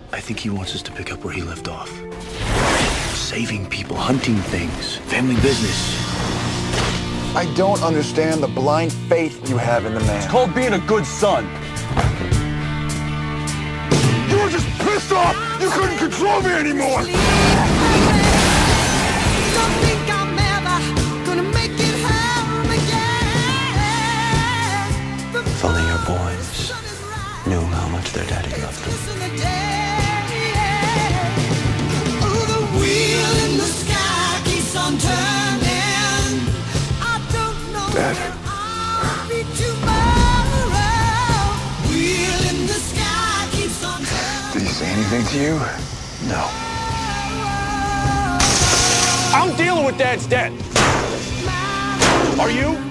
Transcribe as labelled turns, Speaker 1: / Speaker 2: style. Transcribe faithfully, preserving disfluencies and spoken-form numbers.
Speaker 1: I think he wants us to pick up where he left off. Saving people, hunting things, family business.
Speaker 2: I don't understand the blind faith you have in the man.
Speaker 3: It's called being a good son.
Speaker 2: You were just pissed off you couldn't control me anymore!
Speaker 1: If only your boys knew how much their daddy loved them.
Speaker 2: Dad. Did he say anything to you?
Speaker 1: No.
Speaker 3: I'm dealing with Dad's debt. Are you?